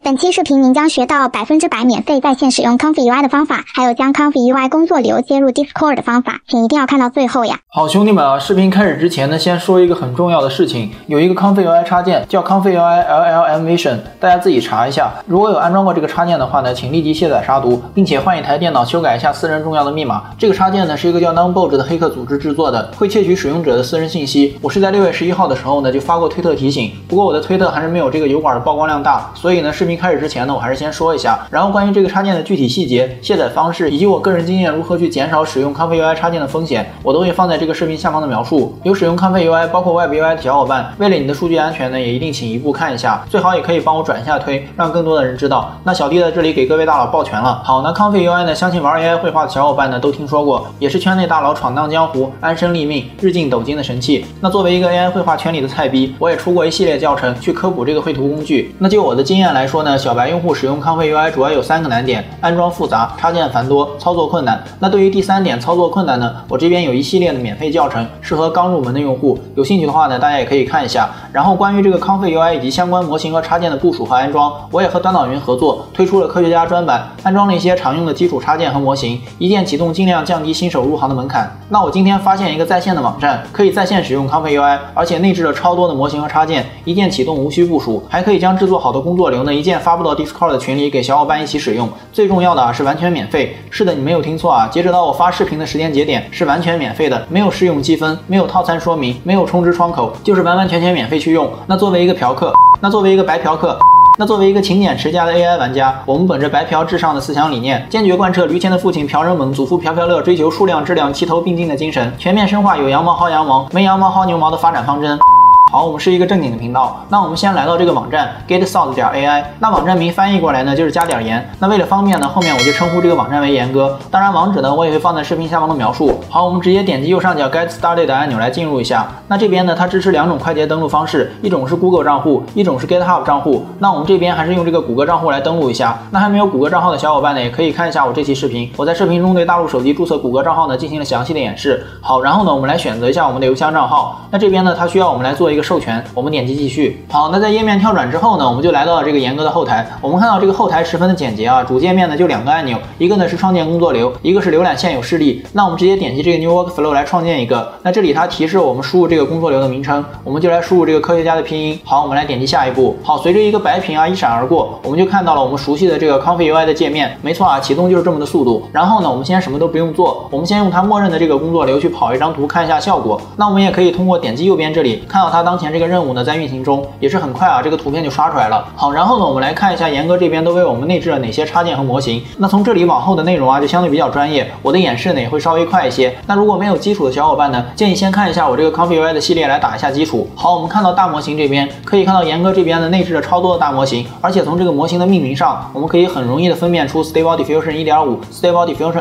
本期视频您将学到100%免费在线使用 Comfy UI 的方法，还有将 Comfy UI 工作流接入 Discord 的方法，请一定要看到最后呀！ 好，兄弟们啊，视频开始之前呢，先说一个很重要的事情，有一个 Comfy UI 插件叫 Comfy UI LLM Vision， 大家自己查一下。如果有安装过这个插件的话呢，请立即卸载杀毒，并且换一台电脑修改一下私人重要的密码。这个插件呢是一个叫 Numbot 的黑客组织制作的，会窃取使用者的私人信息。我是在6月11号的时候呢就发过推特提醒，不过我的推特还是没有这个油管的曝光量大，所以呢视频开始之前呢，我还是先说一下。然后关于这个插件的具体细节、卸载方式以及我个人经验如何去减少使用 Comfy UI 插件的风险，我都会放在这个视频下方的描述。有使用 Comfy UI 包括 Web UI 的小伙伴，为了你的数据安全呢，也一定请一步看一下，最好也可以帮我转一下推，让更多的人知道。那小弟在这里给各位大佬抱拳了。好，那 Comfy UI 呢，相信玩 AI 绘画的小伙伴呢都听说过，也是圈内大佬闯荡江湖、安身立命、日进斗金的神器。那作为一个 AI 绘画圈里的菜逼，我也出过一系列教程去科普这个绘图工具。那就我的经验来说呢，小白用户使用 Comfy UI 主要有3个难点：安装复杂、插件繁多、操作困难。那对于第3点操作困难呢，我这边有一系列的免费教程，适合刚入门的用户，有兴趣的话呢，大家也可以看一下。然后关于这个 Comfy UI 以及相关模型和插件的部署和安装，我也和端脑云合作推出了科学家专版，安装了一些常用的基础插件和模型，一键启动，尽量降低新手入行的门槛。那我今天发现一个在线的网站，可以在线使用 Comfy UI， 而且内置了超多的模型和插件，一键启动，无需部署，还可以将制作好的工作流呢一键发布到 Discord 的群里给小伙伴一起使用。最重要的是完全免费。是的，你没有听错啊，截止到我发视频的时间节点是完全免费的，没有试用积分，没有套餐说明，没有充值窗口，就是完完全全免费去用。那作为一个嫖客，那作为一个白嫖客，那作为一个勤俭持家的 AI 玩家，我们本着白嫖至上的思想理念，坚决贯彻驴前的父亲嫖人猛，祖父嫖嫖乐，追求数量质量齐头并进的精神，全面深化有羊毛薅羊毛，没羊毛薅牛毛的发展方针。好，我们是一个正经的频道，那我们先来到这个网站 GetSauce.ai， 那网站名翻译过来呢就是加点盐，那为了方便呢，后面我就称呼这个网站为盐哥，当然网址呢我也会放在视频下方的描述。好，我们直接点击右上角 Get Started 的按钮来进入一下。那这边呢它支持2种快捷登录方式，一种是 Google 账户，一种是 GitHub 账户。那我们这边还是用这个谷歌账户来登录一下。那还没有谷歌账号的小伙伴呢，也可以看一下我这期视频，我在视频中对大陆手机注册谷歌账号呢进行了详细的演示。好，然后呢我们来选择一下我们的邮箱账号。那这边呢它需要我们来做一个授权，我们点击继续。好，那在页面跳转之后呢，我们就来到了这个严哥的后台。我们看到这个后台十分的简洁啊，主界面呢就2个按钮，一个呢是创建工作流，一个是浏览现有事例。那我们直接点击这个 New Workflow 来创建一个。那这里它提示我们输入这个工作流的名称，我们就来输入这个科学家的拼音。好，我们来点击下一步。好，随着一个白屏啊一闪而过，我们就看到了我们熟悉的这个 Comfy UI 的界面。没错啊，启动就是这么的速度。然后呢，我们先什么都不用做，我们先用它默认的这个工作流去跑一张图看一下效果。那我们也可以通过点击右边这里看到它当前这个任务呢在运行中，也是很快啊，这个图片就刷出来了。好，然后呢，我们来看一下严哥这边都为我们内置了哪些插件和模型。那从这里往后的内容啊，就相对比较专业，我的演示呢也会稍微快一些。那如果没有基础的小伙伴呢，建议先看一下我这个 Comfy UI 的系列来打一下基础。好，我们看到大模型这边，可以看到严哥这边呢内置了超多的大模型，而且从这个模型的命名上，我们可以很容易的分辨出 Stable Diffusion 1.5、Stable Diffusion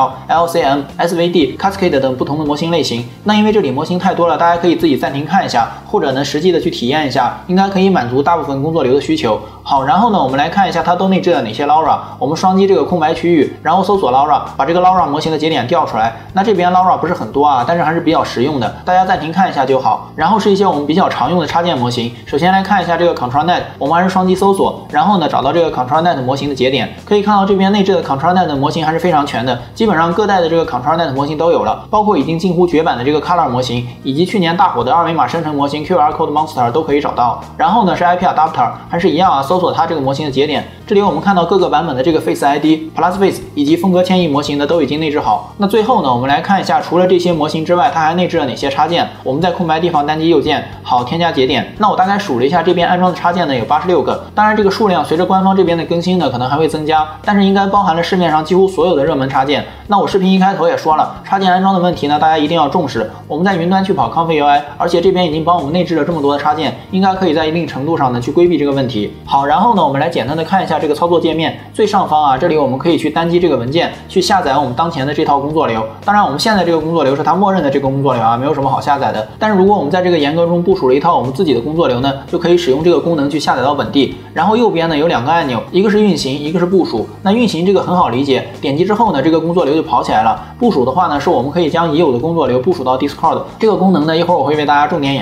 XL、LCM、SVD、Cascade 等不同的模型类型。那因为这里模型太多了，大家可以自己暂停看一下，或者呢实际的去体验一下，应该可以满足大部分工作流的需求。好，然后呢，我们来看一下它都内置了哪些 LoRa。我们双击这个空白区域，然后搜索 LoRa， 把这个 LoRa 模型的节点调出来。那这边 LoRa 不是很多啊，但是还是比较实用的，大家暂停看一下就好。然后是一些我们比较常用的插件模型。首先来看一下这个 ControlNet， 我们还是双击搜索，然后呢找到这个 ControlNet 模型的节点，可以看到这边内置的 ControlNet 的模型还是非常全的，基本上各代的这个 ControlNet 模型都有了，包括已经近乎绝版的这个 Color 模型，以及去年大火的二维码生成模型 QR Code Monster 都可以找到。然后呢是 IP Adapter， 还是一样啊，搜索它这个模型的节点。这里我们看到各个版本的这个 Face ID、Plus Face 以及风格迁移模型呢都已经内置好。那最后呢，我们来看一下，除了这些模型之外，它还内置了哪些插件。我们在空白地方单击右键，好，添加节点。那我大概数了一下，这边安装的插件呢有86个，当然这个数量随着官方这边的更新呢可能还会增加，但是应该包含了市面上几乎所有的热门插件。那我视频一开头也说了，插件安装的问题呢大家一定要重视。我们在云端去跑 Comfy UI， 而且这边已经帮我们内置了这么多的插件，应该可以在一定程度上呢去规避这个问题。好，然后呢我们来简单的看一下这个操作界面。最上方啊，这里我们可以去单击这个文件去下载我们当前的这套工作流。当然我们现在这个工作流是它默认的这个工作流啊，没有什么好下载的。但是如果我们在这个严格中部署了一套我们自己的工作流呢，就可以使用这个功能去下载到本地。然后右边呢有2个按钮，一个是运行，一个是部署。那运行这个很好理解，点击之后呢，这个工作流就跑起来了。部署的话呢，是我们可以将已有的工作流部署到 Discord， 这个功能呢一会儿我会为大家重点演示。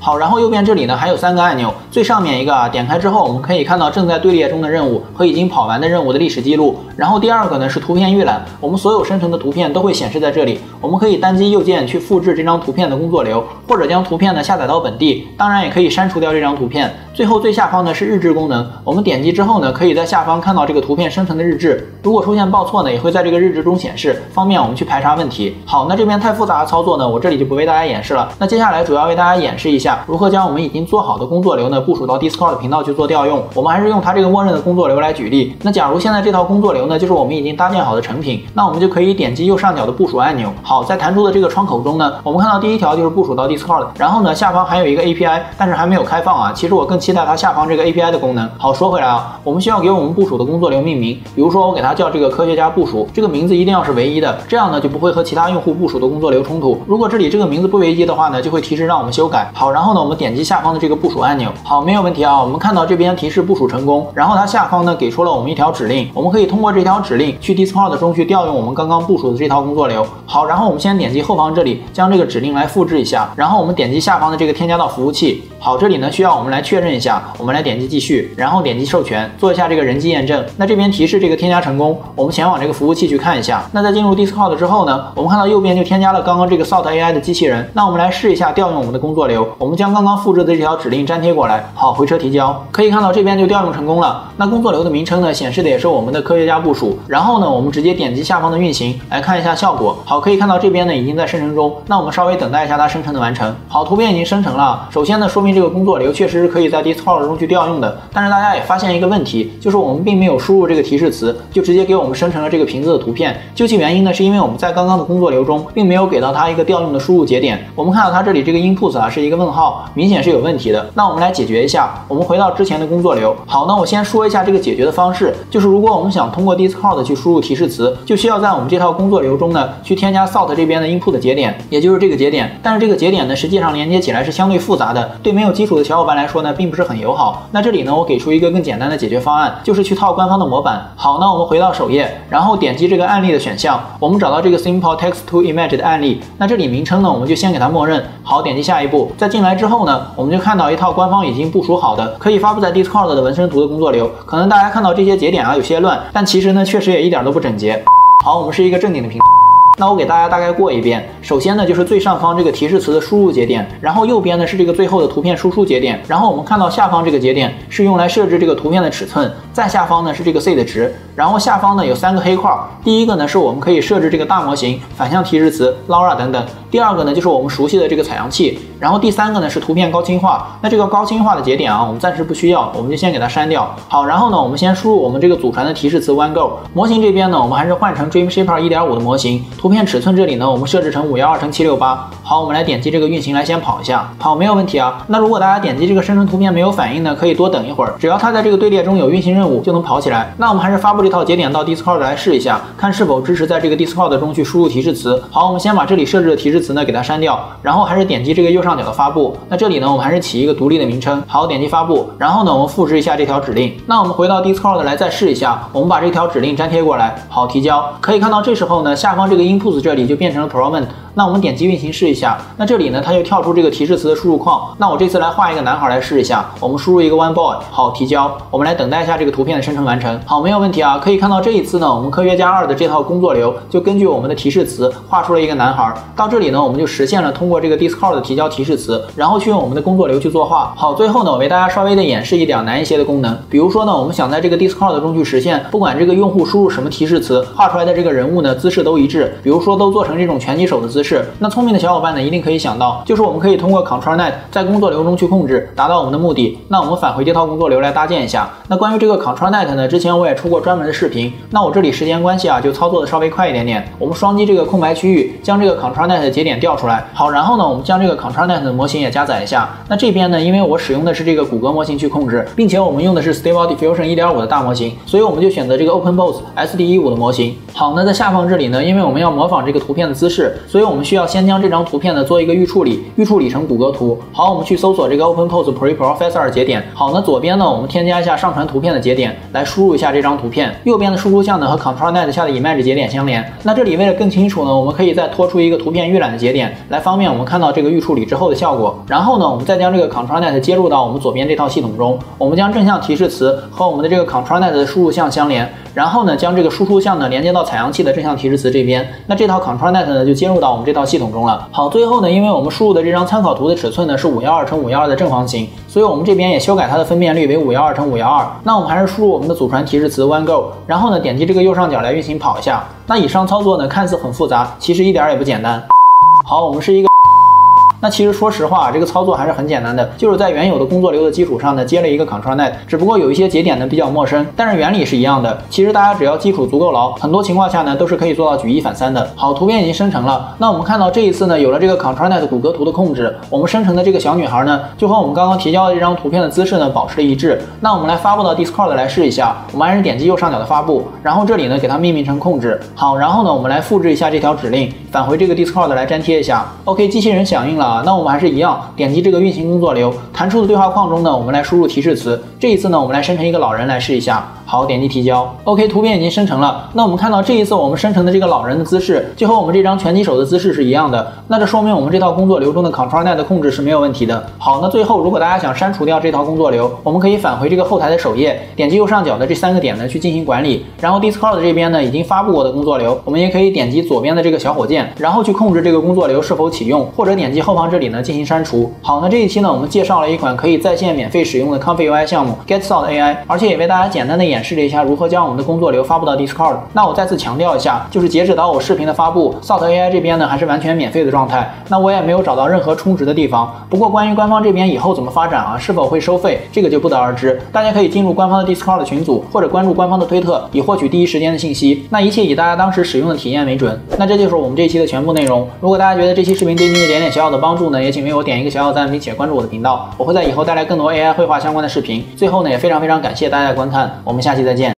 好，然后右边这里呢还有3个按钮，最上面一个点开之后，我们可以看到正在队列中的任务和已经跑完的任务的历史记录。然后第2个呢是图片预览，我们所有生成的图片都会显示在这里，我们可以单击右键去复制这张图片的工作流，或者将图片呢下载到本地，当然也可以删除掉这张图片。最后最下方呢是日志功能，我们点击之后呢，可以在下方看到这个图片生成的日志，如果出现报错呢，也会在这个日志中显示，方便我们去排查问题。好，那这边太复杂的操作呢，我这里就不为大家演示了。那接下来主要为大家演示一下如何将我们已经做好的工作流呢部署到 Discord 频道去做调用。我们还是用它这个默认的工作流来举例。那假如现在这套工作流呢就是我们已经搭建好的成品，那我们就可以点击右上角的部署按钮。好，在弹出的这个窗口中呢，我们看到第1条就是部署到 Discord， 然后呢下方还有一个 API， 但是还没有开放啊。其实我更期待它下方这个 API 的功能。好，说回来啊，我们需要给我们部署的工作流命名，比如说我给它叫这个科学家部署，这个名字一定要是唯一的，这样呢就不会和其他用户部署的工作流冲突。如果这里这个名字不唯一的话呢，就会提示让我们修改。好，然后呢我们点击下方的这个部署按钮。好，没有问题啊，我们看到这边提示部署成功，然后它下方呢给出了我们一条指令，我们可以通过这条指令去 Discord 中去调用我们刚刚部署的这套工作流。好，然后我们先点击后方这里，将这个指令来复制一下，然后我们点击下方的这个添加到服务器。好，这里呢需要我们来确认一下，我们来点击继续，然后点击授权，做一下这个人机验证。那这边提示这个添加成功，我们前往这个服务器去看一下。那在进入 Discord 之后呢，我们看到右边就添加了刚刚这个 Salt AI 的机器人。那我们来试一下调用我们的工作流，我们将刚刚复制的这条指令粘贴过来。好，回车提交，可以看到这边就调用成功了。那工作流的名称呢显示的也是我们的科学家部署。然后呢，我们直接点击下方的运行来看一下效果。好，可以看到这边呢已经在生成中。那我们稍微等待一下它生成的完成。好，图片已经生成了。首先呢，说明这个工作流确实是可以在 Discord 中去调用的。但是大家也发现一个问题，就是我们并没有输入这个提示词，就直接给我们生成了这个瓶子的图片。究其原因呢，是因为我们在刚刚的工作流中并没有给到它一个调用的输入节点。我们看到它这里这个 input 啊是一个问号，明显是有问题的。那我们来解决一下，我们回到之前的工作流。好，那我先说一下这个解决的方式，就是如果我们想通过 Discord 去输入提示词，就需要在我们这套工作流中呢去添加 Salt 这边的 input 节点，也就是这个节点。但是这个节点呢实际上连接起来是相对复杂的，对没有基础的小伙伴来说呢并不是很友好。那这里呢我给出一个更简单的解决方案，就是去套官方的模板。好，那我们回到首页，然后点击这个案例的选项，我们找到这个 Simple Text to Image 的案例。那这里名称呢我们就先给它默认。好，点击下一步。在进来之后呢，我们就看到一套官方已经部署好的可以发布在 Discord 的纹身图的工作流。可能大家看到这些节点啊有些乱，但其实呢确实也一点都不整洁。好，我们是一个正经的频道。那我给大家大概过一遍。首先呢，就是最上方这个提示词的输入节点，然后右边呢是这个最后的图片输出节点，然后我们看到下方这个节点是用来设置这个图片的尺寸，再下方呢是这个 C 的值，然后下方呢有3个黑块，第一个呢是我们可以设置这个大模型、反向提示词、LoRa 等等，第二个呢就是我们熟悉的这个采样器，然后第3个呢是图片高清化。那这个高清化的节点啊，我们暂时不需要，我们就先给它删掉。好，然后呢我们先输入我们这个祖传的提示词 OneGo。模型这边呢我们还是换成 Dreamshaper 1.5 的模型，图片尺寸这里呢我们设置成512×768。好，我们来点击这个运行来先跑一下。好，没有问题啊。那如果大家点击这个生成图片没有反应呢，可以多等一会儿，只要它在这个队列中有运行任务就能跑起来。那我们还是发布这套节点到 Discord 来试一下，看是否支持在这个 Discord 中去输入提示词。好，我们先把这里设置的提示词呢给它删掉，然后还是点击这个右上角的发布。那这里呢我们还是起一个独立的名称。好，点击发布，然后呢我们复制一下这条指令。那我们回到 Discord 来再试一下，我们把这条指令粘贴过来。好，提交。可以看到这时候呢下方这个 input 这里就变成了 prompt。那我们点击运行试一下，那这里呢它就跳出这个提示词的输入框。那我这次来画一个男孩来试一下，我们输入一个 one boy。好，提交。我们来等待一下这个图片的生成完成。好，没有问题啊。可以看到这一次呢我们科学家2的这套工作流就根据我们的提示词画出了一个男孩。到这里呢我们就实现了通过这个 Discord 的提交提示词，然后去用我们的工作流去作画。好，最后呢我为大家稍微的演示一点难一些的功能，比如说呢我们想在这个 Discord 中去实现不管这个用户输入什么提示词，画出来的这个人物呢姿势都一致，比如说都做成这种拳击手的姿势。那聪明的小伙伴呢一定可以想到，就是我们可以通过 CTRL-NET 在工作流中去控制，达到我们的目的。那我们返回这套工作流来搭建一下。那关于这个 CTRL-NET 呢，之前我也出过专门的视频，那我这里时间关系啊就操作的稍微快一点点。我们双击这个空白区域，将这个 CTRL-NET 的节点调出来。好，然后呢我们将这个 CTRL-NET 的模型也加载一下。那这边呢因为我使用的是这个谷歌模型去控制，并且我们用的是 Stable Diffusion 1.5 的大模型，所以我们就选择这个 OpenPose SD15 的模型。好，那在下方这里呢，因为我们要模仿这个图片的姿势，所以我们需要先将这张图片呢做一个预处理，预处理成谷歌图。好，我们去搜索这个 OpenPose Preprocessor 节点。好，那左边呢我们添加一下上传图片的节点，来输入一下这张图片。右边的输出项呢和 CTRL-NET 下的 Image 节点相连。那这里为了更清楚呢，我们可以再拖出一个图片预览的节点，来方便我们看到这个预处理之后的效果。然后呢，我们再将这个 ControlNet 接入到我们左边这套系统中，我们将正向提示词和我们的这个 ControlNet 的输入项相连，然后呢，将这个输出项呢连接到采样器的正向提示词这边，那这套 ControlNet 呢就接入到我们这套系统中了。好，最后呢，因为我们输入的这张参考图的尺寸呢是512×512的正方形，所以我们这边也修改它的分辨率为512×512。那我们还是输入我们的祖传提示词 OneGo， 然后呢点击这个右上角来运行跑一下。那以上操作呢看似很复杂，其实一点也不简单。好，我们是一个。那其实说实话，这个操作还是很简单的，就是在原有的工作流的基础上呢，接了一个 ControlNet， 只不过有一些节点呢比较陌生，但是原理是一样的。其实大家只要基础足够牢，很多情况下呢都是可以做到举一反三的。好，图片已经生成了。那我们看到这一次呢，有了这个 ControlNet 骨骼图的控制，我们生成的这个小女孩呢，就和我们刚刚提交的这张图片的姿势呢保持了一致。那我们来发布到 Discord 来试一下，我们还是点击右上角的发布，然后这里呢给它命名成控制。好，然后呢我们来复制一下这条指令，返回这个 Discord 来粘贴一下。OK， 机器人响应了。那我们还是一样。点击这个运行工作流，弹出的对话框中呢，我们来输入提示词。这一次呢，我们来生成一个老人来试一下。好，点击提交。OK， 图片已经生成了。那我们看到这一次我们生成的这个老人的姿势，就和我们这张拳击手的姿势是一样的。那这说明我们这套工作流中的 ControlNet 的控制是没有问题的。好，那最后如果大家想删除掉这套工作流，我们可以返回这个后台的首页，点击右上角的这3个点呢去进行管理。然后 Discord 这边呢已经发布过的工作流，我们也可以点击左边的这个小火箭，然后去控制这个工作流是否启用，或者点击后方这里呢进行删除。好，那这一期呢我们介绍了一款可以在线免费使用的 ComfyUI 项目 GetSalt AI， 而且也为大家简单的演示了一下如何将我们的工作流发布到 Discord。那我再次强调一下，就是截止到我视频的发布 ，Salt AI 这边呢还是完全免费的状态。那我也没有找到任何充值的地方。不过关于官方这边以后怎么发展啊，是否会收费，这个就不得而知。大家可以进入官方的 Discord 群组，或者关注官方的推特，以获取第一时间的信息。那一切以大家当时使用的体验为准。那这就是我们这一期的全部内容。如果大家觉得这期视频对您有点小小的帮助呢，也请为我点一个小小赞，并且关注我的频道。我会在以后带来更多 AI 绘画相关的视频。最后呢，也非常感谢大家的观看，我们下期再见。